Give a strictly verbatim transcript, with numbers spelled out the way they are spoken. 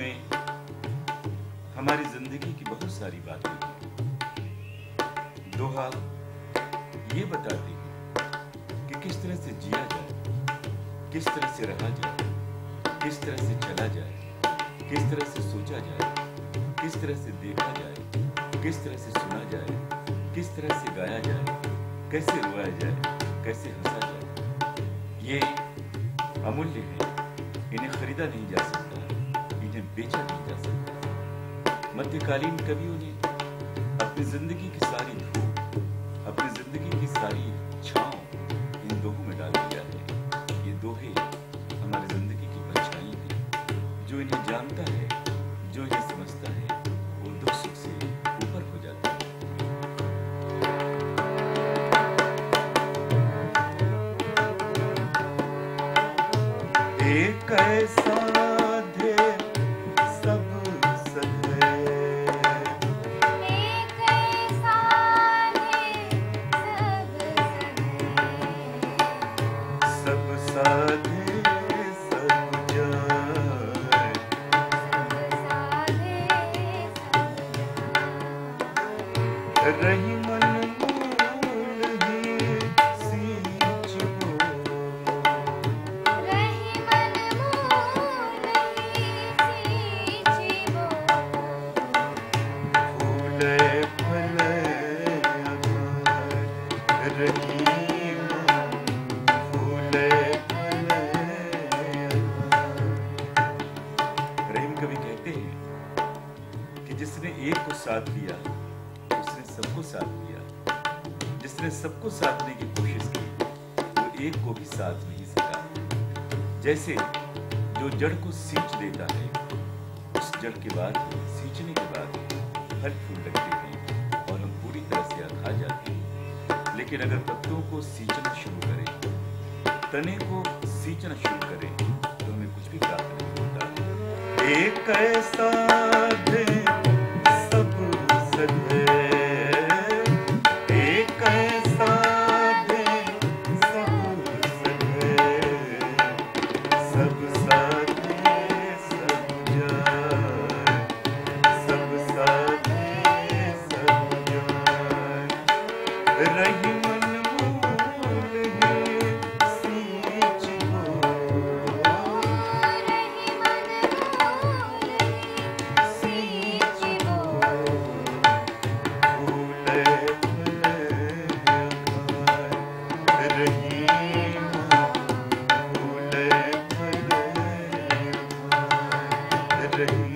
में हमारी जिंदगी की बहुत सारी बातें हैं। दोहा ये बताती है कि किस तरह से जिया जाए, किस तरह से रहा जाए, किस तरह से चला जाए, किस तरह से सोचा जाए, किस तरह से देखा जाए, किस तरह से सुना जाए, किस तरह से गाया जाए, कैसे रोया जाए, कैसे हंसा जाए। ये अमूल्य है, इन्हें खरीदा नहीं जा सकता, इन्हें बेचा नहीं जा सकता। मध्यकालीन कवियों ने अपनी जिंदगी की सारी धूप, अपनी जिंदगी की सारी छांव इन दोहों में डाल दिया है। ये दोहे हमारी जिंदगी की परछाई हैं। जो इन्हें जानता है, जो इन्हें समझता है, वो दुख सुख से ऊपर हो जाता है। एक ऐसा दे सब सहे, एक ऐसा दे सब सहे, सब साधे सब जाए, सब साधे सब रही मन मूल ही सींच हो, रही मन मूल ही सींचिबो, फूले फले अगार, रही मन फूले फले अगार। रहीम कवि कहते हैं कि जिसने एक को साथ लिया उसने सबको साथ लिया, जिसने सबको साधने की कोशिश की वो एक को भी साथ नहीं सका। जैसे जो जड़ को सींच देता है, उस जड़ के बाद सींचने के बाद फल फूल लगते हैं और हम पूरी तरह से खा जाते हैं। लेकिन अगर पत्तों को सींचना शुरू करें, तने को सींचना शुरू करें, तो हमें कुछ भी प्राप्त नहीं होता। एक ऐसा दे सब सहे, एक ऐसा दे सब सहे, सब साधे सब जाए, सब साधे सब जाए, रही मन मूल ही सींच हो, रही मन मूल ही सींचिबो, फूले फले अगार, रही मन फूले फले अगार, रही